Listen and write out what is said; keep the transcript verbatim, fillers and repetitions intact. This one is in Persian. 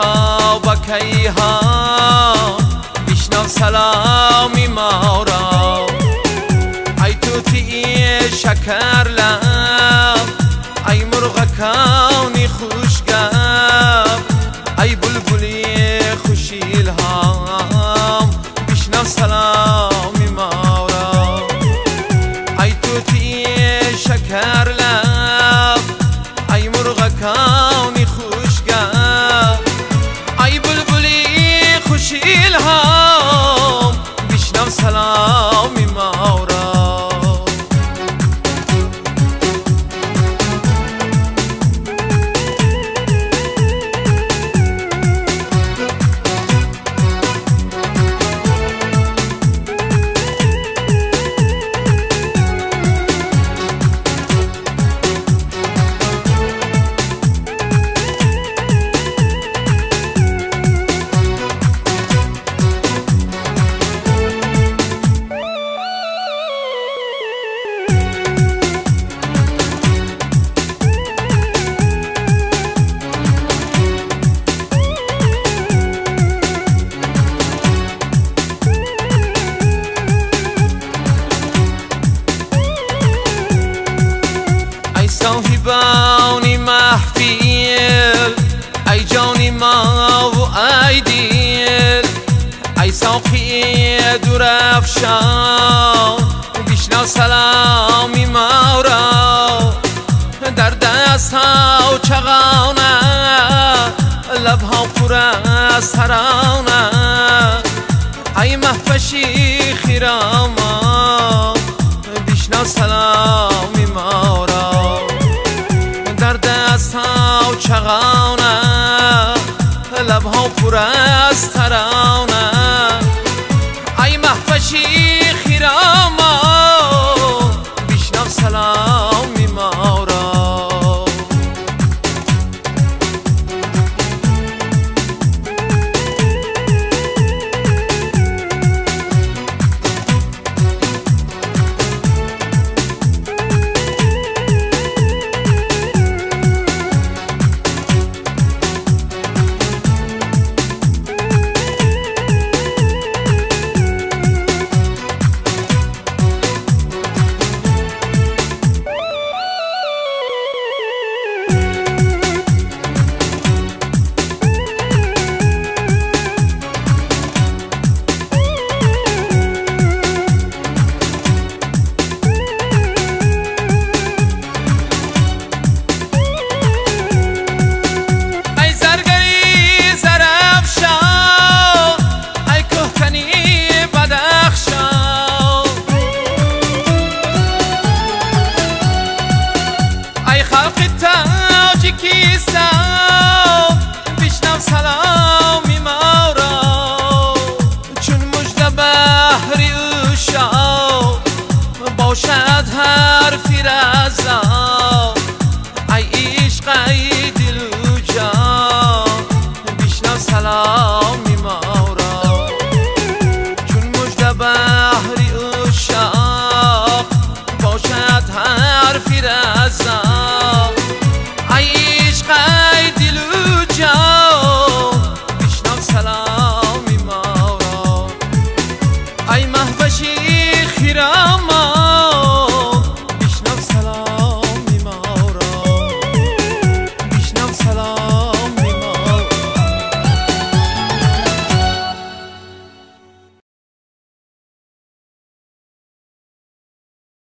خوابک ایها بشنو سلامی ما را. ای توتی شکر لب، ای مرغ کونی خوشگب، ای بلبلی خوشیل هم بشنو سلامی ما را. ای توتی شکر لب، ای مرغ کونی خوشگب، ای بلبلی خوشیل هم بشنو سلامی ما را. صاحبانی محفیل، ای جانی ما و ای دیل، ای ساقی دور افشان بشنو سلامی ما را. در دست ها و چغانه، لب ها پر از ترانه، ای مهوشی خیراما بشنو سلامی ما را. در دست ها و چغانه، لب ها پر از ترانه، ای مهوشی خیراما بشنو سلامی ما را. بشنو سلامی ما را. چون مژده بحری او شاه باشد حرفی رضا، ای عشق ای دل و جان بشنو سلام